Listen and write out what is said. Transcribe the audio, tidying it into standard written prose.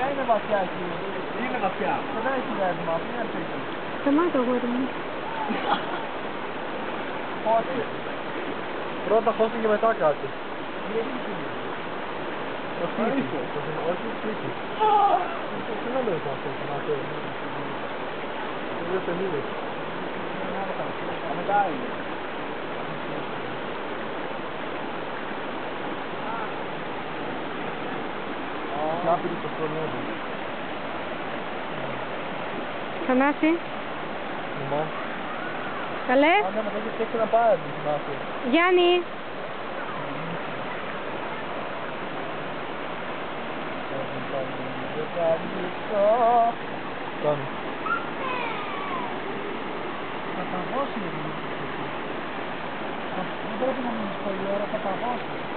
είναι βαθιά εκεί. Είναι βαθιά. Δεν έχει ρεύμα, μην έρθει εκεί. Σταμάτα, αγόρι μου. Πότε. Πρώτα χώστε και μετά κάτσε. Το σπίτι. Όχι το σπίτι. Τι να λέω αυτό, να θέλω. Δεν το είδες. Μετά είναι. Κάπου το σχολείο. Θανάση. Λοιπόν. Καλέ. Αν δεν μας έχεις φτιάξει να πάει, δεν θυμάσαι. Γιάννη. Πάμε. Θα παγώσει. Δεν πρέπει να μείνεις πολλή ώρα, θα παγώσει.